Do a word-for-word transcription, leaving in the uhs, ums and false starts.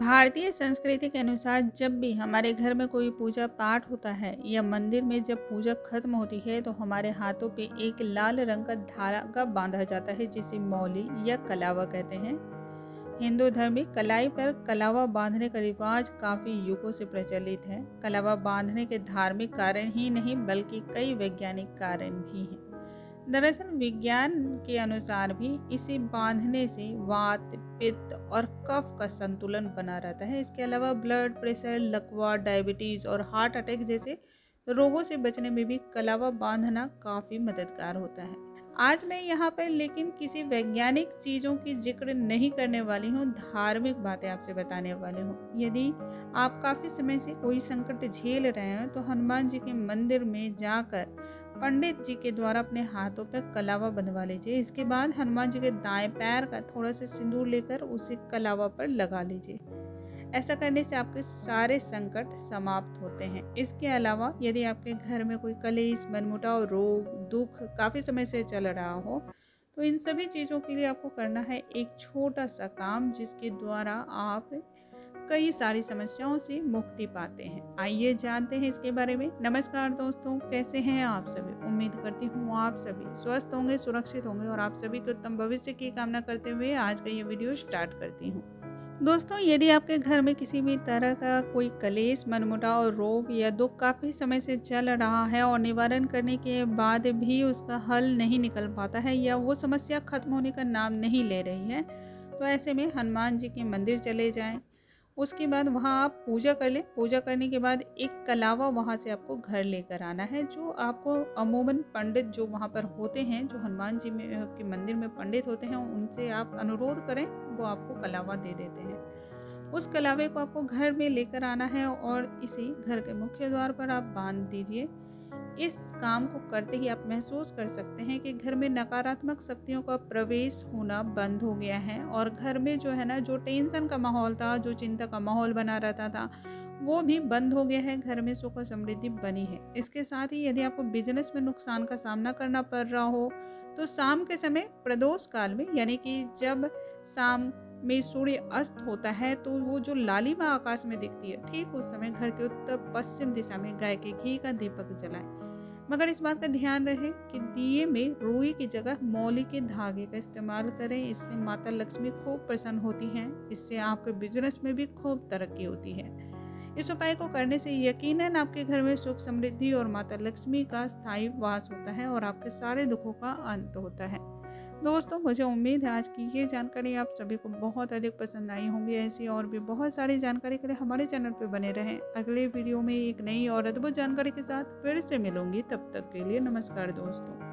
भारतीय संस्कृति के अनुसार जब भी हमारे घर में कोई पूजा पाठ होता है या मंदिर में जब पूजा खत्म होती है तो हमारे हाथों पे एक लाल रंग का धागा बांधा जाता है जिसे मौली या कलावा कहते हैं। हिंदू धर्म में कलाई पर कलावा बांधने का रिवाज काफी युगों से प्रचलित है। कलावा बांधने के धार्मिक कारण ही नहीं बल्कि कई वैज्ञानिक कारण भी हैं। दरअसल विज्ञान के अनुसार भी इसे बांधने से वात, पित्त और कफ का संतुलन बना रहता है। इसके अलावा ब्लड प्रेशर, लकवा, डायबिटीज और हार्ट अटैक जैसे रोगों से बचने में भी कलावा बांधना काफी मददगार होता है। आज मैं यहाँ पर लेकिन किसी वैज्ञानिक चीज़ों की जिक्र नहीं करने वाली हूँ, धार्मिक बातें आपसे बताने वाली हूँ। यदि आप काफ़ी समय से कोई संकट झेल रहे हैं तो हनुमान जी के मंदिर में जाकर पंडित जी के द्वारा अपने हाथों पर कलावा बंधवा लीजिए। इसके बाद हनुमान जी के दाएं पैर का थोड़ा सा सिंदूर लेकर उसे कलावा पर लगा लीजिए। ऐसा करने से आपके सारे संकट समाप्त होते हैं। इसके अलावा यदि आपके घर में कोई कलेश, मनमुटाव, रोग, दुख काफ़ी समय से चल रहा हो तो इन सभी चीज़ों के लिए आपको करना है एक छोटा सा काम जिसके द्वारा आप कई सारी समस्याओं से मुक्ति पाते हैं। आइए जानते हैं इसके बारे में। नमस्कार दोस्तों, कैसे हैं आप सभी? उम्मीद करती हूँ आप सभी स्वस्थ होंगे, सुरक्षित होंगे और आप सभी के उत्तम भविष्य की कामना करते हुए आज का ये वीडियो स्टार्ट करती हूँ। दोस्तों, यदि आपके घर में किसी भी तरह का कोई कलेश, मनमुटाव, रोग या दुख काफ़ी समय से चल रहा है और निवारण करने के बाद भी उसका हल नहीं निकल पाता है या वो समस्या खत्म होने का नाम नहीं ले रही है, तो ऐसे में हनुमान जी के मंदिर चले जाएं। उसके बाद वहाँ आप पूजा कर लें। पूजा करने के बाद एक कलावा वहाँ से आपको घर लेकर आना है, जो आपको अमूमन पंडित जो वहाँ पर होते हैं, जो हनुमान जी में के मंदिर में पंडित होते हैं, उनसे आप अनुरोध करें, वो आपको कलावा दे देते हैं। उस कलावे को आपको घर में लेकर आना है और इसे घर के मुख्य द्वार पर आप बांध दीजिए। इस काम को करते ही आप महसूस कर सकते हैं कि घर में नकारात्मक शक्तियों का प्रवेश होना बंद हो गया है और घर में जो है ना, जो टेंशन का माहौल था, जो चिंता का माहौल बना रहता था, वो भी बंद हो गया है। घर में सुख और समृद्धि बनी है। इसके साथ ही यदि आपको बिजनेस में नुकसान का सामना करना पड़ रहा हो तो शाम के समय प्रदोष काल में, यानी कि जब शाम में सूर्य अस्त होता है तो वो जो लालिमा आकाश में दिखती है, ठीक उस समय घर के उत्तर पश्चिम दिशा में गाय के घी का दीपक जलाएं। मगर इस बात का ध्यान रहे कि दिए में रुई की जगह मौली के धागे का इस्तेमाल करें। इससे माता लक्ष्मी खूब प्रसन्न होती हैं। इससे आपके बिजनेस में भी खूब तरक्की होती है। इस उपाय को करने से यकीनन आपके घर में सुख, समृद्धि और माता लक्ष्मी का स्थायी वास होता है और आपके सारे दुखों का अंत होता है। दोस्तों, मुझे उम्मीद है आज की ये जानकारी आप सभी को बहुत अधिक पसंद आई होंगी। ऐसी और भी बहुत सारी जानकारी के लिए हमारे चैनल पर बने रहें। अगले वीडियो में एक नई और अद्भुत जानकारी के साथ फिर से मिलूंगी। तब तक के लिए नमस्कार दोस्तों।